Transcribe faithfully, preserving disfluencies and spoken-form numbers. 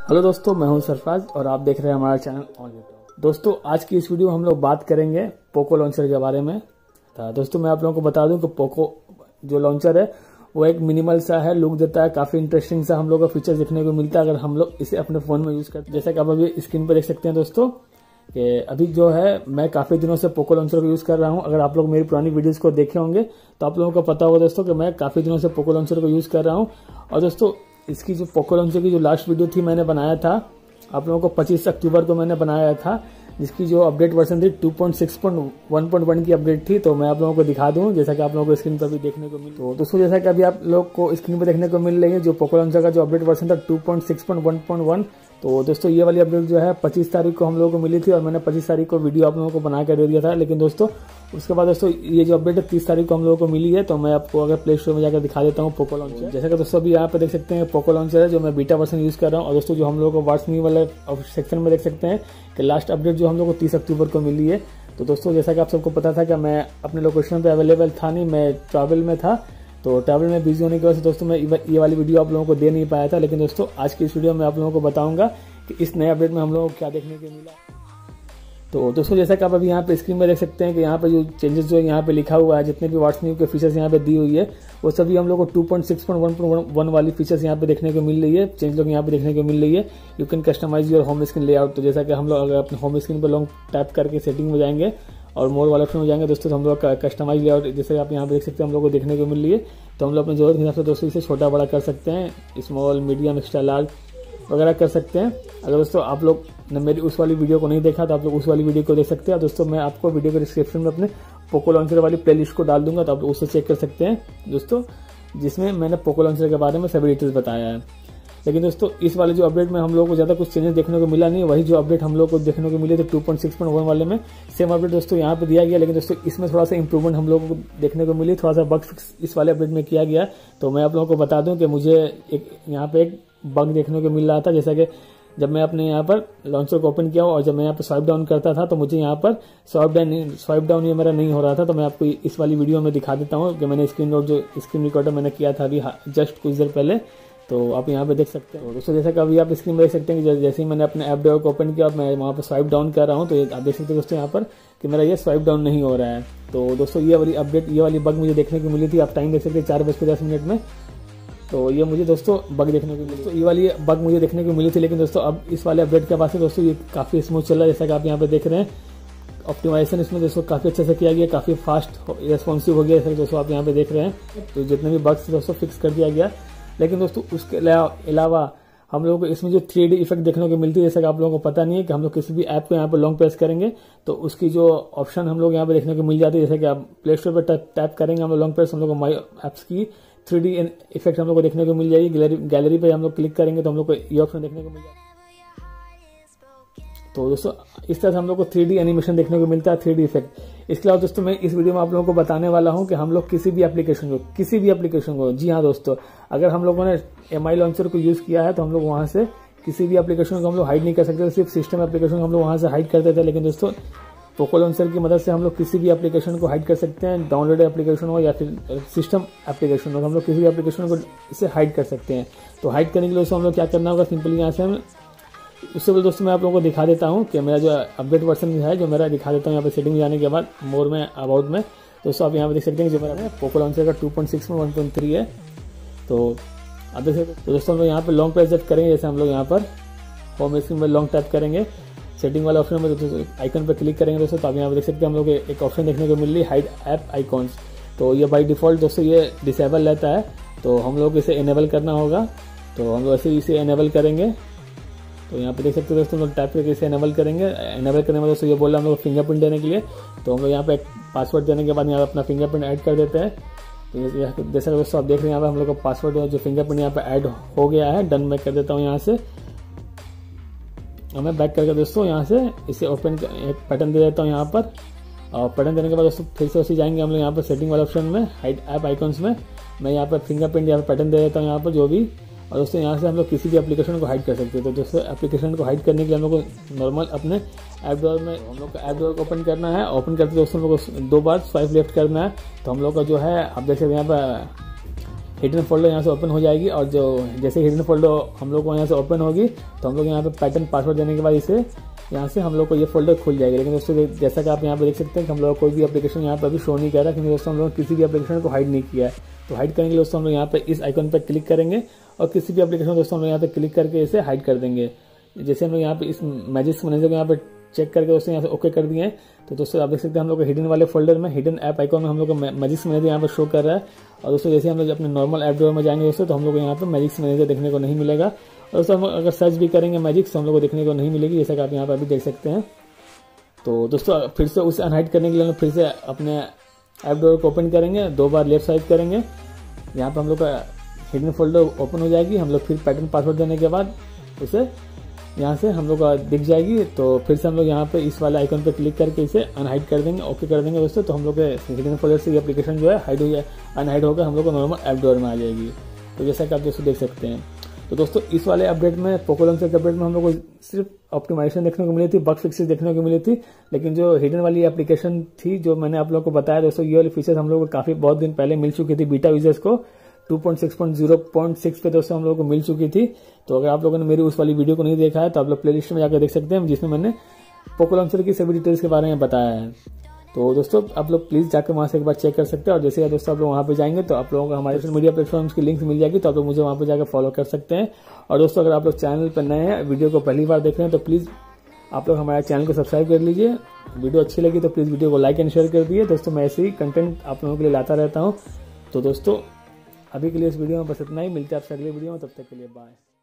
Hello दोस्तों, मैं हूं सरफराज और आप देख रहे हैं हमारा चैनल ऑन यूट्यूब। दोस्तों, आज की इस वीडियो में हम लोग बात करेंगे पोको लॉन्चर के बारे में। दोस्तों, मैं आप लोगों को बता दूं कि पोको जो लॉन्चर है वो एक मिनिमल सा है, लुक देता है, काफी इंटरेस्टिंग सा हम लोग का फीचर देखने को मिलता है अगर हम लोग इसे अपने फोन में यूज करते हैं। जैसा कि आप अभी स्क्रीन पर देख सकते हैं दोस्तों कि अभी जो है मैं काफी दिनों से पोको लॉन्चर को यूज कर रहा हूं। अगर आप लोग मेरी पुरानी वीडियोस को देखे होंगे तो आप लोगों को पता होगा दोस्तों कि मैं काफी दिनों से पोको लॉन्चर को यूज कर रहा हूं। और दोस्तों, इसकी जो पोको लॉन्चर की जो लास्ट वीडियो थी मैंने बनाया था आप लोगों को पच्चीस अक्टूबर को मैंने बनाया था, जिसकी जो अपडेट वर्जन थी two point six point one point one की अपडेट थी। तो मैं आप लोगों को दिखा दूं, जैसा कि आप लोगों को स्क्रीन पर भी देखने को मिल। तो दोस्तों, जैसा कि अभी आप लोग को स्क्रीन पर देखने को मिल रही है जो पोको लॉन्चर का जो अपडेट वर्जन था two point six point one point one. तो दोस्तों, ये वाली अपडेट जो है पच्चीस तारीख को हम लोगों को मिली थी और मैंने पच्चीस तारीख को वीडियो आप लोगों को बना कर दे दिया था। लेकिन दोस्तों, उसके बाद दोस्तों ये जो अपडेट है तीस तारीख को हम लोगों को मिली है। तो मैं आपको अगर प्ले स्टोर में जाकर दिखा देता हूँ पोको लॉन्चर। जैसा कि दोस्तों अभी यहाँ पे देख सकते हैं पोको लॉन्चर है जो मैं बीटा वर्जन यूज कर रहा हूँ। और दोस्तों, जो हम लोगों को व्हाट्स मी वाले सेक्शन में देख सकते हैं कि लास्ट अपडेट जो हम लोग को तीस अक्टूबर को मिली है। तो दोस्तों, जैसा कि आप सबको पता था कि मैं अपने लोकेशन पे अवेलेबल था नहीं, मैं ट्रैवल में था। तो ट्रैवल में बिजी होने की वजह से दोस्तों मैं ये वाली वीडियो आप लोगों को दे नहीं पाया था। लेकिन दोस्तों, आज की इस वीडियो में आप लोगों को बताऊंगा कि इस नए अपडेट में हम लोगों को क्या देखने को मिला। तो दोस्तों, जैसा कि आप अभी यहाँ पे स्क्रीन में देख सकते हैं कि यहाँ पे जो चेंजेस जो यहाँ पे लिखा हुआ है, जितने भी व्हाट्स मी के फीचर्स यहाँ पे दी हुई है वो सभी हम लोग को two point six point one point one वाली फीचर्स यहाँ पे देखने को मिल रही है। चेंज लोग यहाँ पे देखने को मिल रही है। You can customise your home screen layout. तो जैसा कि हम लोग अगर अपने होम स्क्रीन पर लॉन्ग टैप करके सेटिंग में जाएंगे और मोर वाले ऑप्शन में जाएंगे दोस्तों, तो हम लोग कस्टमाइज लेआउट जैसे आप यहाँ पे देख सकते हैं हम लोग को देखने को मिल रही है। तो हम लोग अपनी जरूरत के हिसाब से दोस्तों इसे छोटा बड़ा कर सकते हैं, स्मॉल, मीडियम, एक्स्ट्रा लार्ज वगैरह कर सकते हैं। अगर दोस्तों आप लोग ने मेरी उस वाली वीडियो को नहीं देखा तो आप लोग उस वाली वीडियो को देख सकते हैं। दोस्तों, मैं आपको वीडियो के डिस्क्रिप्शन में अपने पोको लॉन्चर वाली प्लेलिस्ट को डाल दूंगा, तो आप लोग उससे चेक कर सकते हैं दोस्तों, जिसमें मैंने पोको लॉन्चर के बारे में सभी डिटेल्स बताया है। लेकिन दोस्तों, इस वाले जो अपडेट में हम लोग को ज्यादा कुछ चेंजेस देखने को मिला नहीं। वही जो अपडेट हम लोग को देखने को मिले थे two point six point one वाले में सेम अपडेट दोस्तों यहाँ पे दिया गया। लेकिन दोस्तों, इसमें थोड़ा सा इंप्रूवमेंट हम लोगों को देखने को मिली, थोड़ा सा बग फिक्स इस वाले अपडेट में किया गया। तो मैं आप लोगों को बता दूं कि मुझे एक यहाँ पे एक बग देखने को मिल रहा था, जैसा कि जब मैं अपने यहाँ पर लॉन्चर को ओपन किया और जब मैं यहाँ पर स्वाइप डाउन करता था तो मुझे यहाँ पर स्वाइप डाउन स्वाइप डाउन ये मेरा नहीं हो रहा था। तो मैं आपको इस वाली वीडियो में दिखा देता हूँ कि मैंने स्क्रीन नोट जो स्क्रीन रिकॉर्डर मैंने किया था अभी जस्ट कुछ देर पहले, तो आप यहाँ पे देख सकते हैं। दोस्तों, जैसा कि अभी आप स्क्रीन में देख सकते हैं कि जैसे ही मैंने अपने ऐप डेवर को ओपन किया मैं वहाँ पर स्वाइप डाउन कर रहा हूँ, तो आप देख सकते हैं दोस्तों यहाँ पर कि मेरा ये स्वाइप डाउन नहीं हो रहा है। तो दोस्तों, ये वाली अपडेट ये वाली बग मुझे देखने को मिली थी। आप टाइम देख सकते हैं चार बज के दस मिनट में। तो ये मुझे दोस्तों बग देखने को मिली, तो ये वाली बग मुझे देखने को मिली थी। लेकिन दोस्तों, अब इस वाले अपडेट के बाद से दोस्तों ये काफी स्मूथ चल रहा है। जैसा कि आप यहाँ पे देख रहे हैं, ऑप्टिमाइजेशन इसमें दोस्तों काफी अच्छे से किया गया, काफी फास्ट रेस्पॉन्सिव हो गया, जैसे दोस्तों आप यहाँ पे देख रहे हैं। तो जितने भी बग्स दोस्तों फिक्स कर दिया गया। लेकिन दोस्तों, उसके अलावा हम लोगों को इसमें जो थ्री डी इफेक्ट देखने को मिलती है, जैसा कि आप लोगों को पता नहीं है कि हम लोग किसी भी ऐप को यहाँ पे लॉन्ग प्रेस करेंगे तो उसकी जो ऑप्शन हम लोग यहाँ पे देखने को मिल जाती है। जैसे कि आप प्ले स्टोर पर टैप करेंगे हम लोग लॉन्ग प्रेस, हम लोग को माई ऐप्स की थ्री डी इफेक्ट हम लोग को देखने को मिल जाएगी। गैलरी गैलरी पे हम लोग क्लिक करेंगे तो हम लोग को ये ऑप्शन देखने को मिल जाएगा। तो दोस्तों, इस तरह से हम लोग को थ्री डी एनिमेशन देखने को मिलता है, थ्री डी इफेक्ट। इसके अलावा दोस्तों, मैं इस वीडियो में आप लोगों को बताने वाला हूं कि हम लोग किसी भी एप्लीकेशन को किसी भी एप्लीकेशन को जी हाँ दोस्तों, अगर हम लोगों ने एम आई लॉन्चर को यूज किया है तो हम लोग वहां से किसी भी एप्लीकेशन को हम लोग हाइड नहीं कर सकते। सिर्फ सिस्टम एप्लीकेशन को हम लोग वहां से हाइड करते थे। लेकिन दोस्तों, पोको लॉन्चर की मदद से हम लोग किसी भी एप्लीकेशन को हाइड कर सकते हैं, डाउनलोड एप्लीकेशन हो या फिर सिस्टम एप्लीकेशन हो, हम लोग किसी भी एप्लीकेशन को इसे हाइड कर सकते हैं। तो हाइड करने के लिए हम लोग क्या करना होगा, सिंपली यहाँ से हम उससे पहले दोस्तों मैं आप लोगों को दिखा देता हूँ कि मेरा जो अपडेट वर्जन है जो मेरा दिखा देता हूँ यहाँ पे सेटिंग में जाने के बाद मोर में अबाउट में। दोस्तों, आप यहाँ पे देख सकते हैं जो मेरा पोको लॉन्चर का टू पॉइंट सिक्स में वन पॉइंट थ्री है। तो आप देख सकते तो दोस्तों हम लोग यहाँ पे लॉन्ग प्रेस जब करेंगे, जैसे हम लोग यहाँ पर होम स्क्रीन में लॉन्ग टैप करेंगे, सेटिंग वाला ऑप्शन में दोस्तों आइकन पर क्लिक करेंगे दोस्तों, तो आप यहाँ पे देख सकते हैं हम लोग एक ऑप्शन देखने को मिल रही है हाइड ऐप आइकॉन्स। तो ये बाई डिफॉल्ट दोस्तों ये डिसेबल रहता है, तो हम लोग इसे इनेबल करना होगा। तो हम लोग ऐसे ही इसे इनेबल करेंगे। तो यहाँ पे देख सकते हैं दोस्तों हम लोग टैप करके इसे इनेबल करेंगे। इनेबल करने में दोस्तों ये बोल रहा है हम लोग फिंगरप्रिंट देने के लिए, तो हम लोग यहाँ पे एक पासवर्ड देने के बाद यहाँ पे अपना फिंगरप्रिंट ऐड कर देते हैं। तो जैसे दोस्तों आप देख रहे हैं यहाँ पे हम लोग का पासवर्ड जो फिंगरप्रिंट यहाँ पे ऐड हो गया है। डन मैं कर देता हूँ यहाँ से, और मैं बैक करके दोस्तों यहाँ से इसे ओपन एक पैटर्न दे देता हूँ यहाँ पर। और पैटर्न देने के बाद दोस्तों फिर से उसी जाएंगे हम लोग यहाँ पर सेटिंग वाले ऑप्शन में हाइड ऐप आइकॉन्स में। मैं यहाँ पर फिंगरप्रिंट यहाँ पर पैटर्न दे देता हूँ यहाँ पर जो भी। और दोस्तों यहाँ से हम लोग किसी भी एप्लीकेशन को हाइड कर सकते हैं। तो दोस्तों एप्लीकेशन को हाइड करने के लिए हम लोग को नॉर्मल अपने ऐप डोर में हम लोग का ऐप डोर को ओपन करना है। ओपन करते दोस्तों हम लोग को दो बार स्वाइप लेफ्ट करना है। तो हम लोग का जो है आप देख सकते हैं यहाँ पर हिडन फोल्डर यहाँ से ओपन हो जाएगी और जो जैसे हिडन फोल्डर हम लोग को यहाँ से ओपन होगी तो हम लोग यहाँ पे पैटर्न पासवर्ड देने के बाद इसे यहाँ से हम लोग को ये फोल्डर खुल जाएगी। लेकिन दोस्तों जैसा कि आप यहाँ पे देख सकते हैं कि हम लोग कोई भी एप्लीकेशन यहाँ पे अभी शो नहीं कर रहा, क्योंकि दोस्तों हम लोग किसी भी एप्लीकेशन को हाइड नहीं किया है। तो हाइड करने के लिए दोस्तों हम लोग यहाँ पे इस आइकन पर क्लिक करेंगे और किसी भी एप्लीकेशन दोस्तों हम लोग यहाँ पे क्लिक करके इसे हाइड कर देंगे। जैसे हम लोग यहाँ पे इस मैजिक्स मैनेजर को यहाँ पे चेक करके दोस्तों यहाँ से ओके कर दिए हैं। तो दोस्तों आप देख सकते हैं हम लोग हिडन वाले फोल्डर में हिडन ऐप आइकॉन में हम लोग को मैजिक्स मैनेजर यहाँ पर शो कर रहा है। और दोस्तों जैसे हम लोग अपने नॉर्मल ऐप ड्रॉअर में जाएंगे दोस्तों तो हम लोग को यहाँ पर मैजिक्स मैनेजर देखने को नहीं मिलेगा। और दोस्तों हम अगर सर्च भी करेंगे मैजिक्स तो हम लोग को देखने को नहीं मिलेगी, जैसा कि आप यहाँ पर अभी देख सकते हैं। तो दोस्तों फिर से उसे अनहाइड करने के लिए हम लोग फिर से अपने ऐप ड्रॉअर को ओपन करेंगे, दो बार लेफ्ट साइड करेंगे, यहाँ पर हम लोग का हिडन फोल्डर ओपन हो जाएगी। हम लोग फिर पैटर्न पासवर्ड देने के बाद उसे यहाँ से हम लोग दिख जाएगी। तो फिर से हम लोग यहाँ पे इस वाले आइकन पे क्लिक करके इसे अनहाइड कर देंगे, ओके कर देंगे दोस्तों। तो हम लोग के हिडन फोल्डर से ये एप्लीकेशन जो है हाइड हो जाए अनहाइड होकर हम लोग को नॉर्मल ऐप ड्रॉअर में आ जाएगी। तो जैसा कि आप दोस्तों देख सकते हैं। तो दोस्तों इस वाले अपडेट में पोको लॉन्चर के अपडेट में हम लोग को सिर्फ ऑप्टिमाइजेशन देखने को मिली थी, बग फिक्सेस देखने को मिली थी। लेकिन जो हिडन वाली एप्लीकेशन थी जो मैंने आप लोग को बताया दोस्तों, ये वाली फीचर्स हम लोग को काफी बहुत दिन पहले मिल चुकी थी बीटा यूजर्स को। Two point six point zero point six पे दोस्तों हम लोगों को मिल चुकी थी। तो अगर आप लोगों ने मेरी उस वाली वीडियो को नहीं देखा है तो आप लोग प्लेलिस्ट में जाकर देख सकते हैं, जिसमें मैंने पोको लॉन्चर की सभी डिटेल्स के बारे में बताया है। तो दोस्तों आप लोग प्लीज जाकर वहां से एक बार चेक कर सकते हैं। और जैसे दोस्तों आप लोग वहां पे जाएंगे तो आप लोगों को हमारे सोशल मीडिया प्लेटफॉर्म्स की लिंक्स मिल जाएगी, तो आप लोग मुझे वहां पे जाकर फॉलो कर सकते हैं। और दोस्तों अगर आप लोग चैनल पर नए हैं, वीडियो को पहली बार देख रहे हैं, तो प्लीज आप लोग हमारे चैनल को सब्सक्राइब कर लीजिए। वीडियो अच्छी लगी तो प्लीज वीडियो को लाइक एंड शेयर कर दिए। दोस्तों मैं ऐसे ही कंटेंट आप लोगों के लिए लाता रहता हूँ। तो दोस्तों अभी के लिए इस वीडियो में बस इतना ही, मिलते हैं आपसे अगले वीडियो में, तब तक के लिए बाय।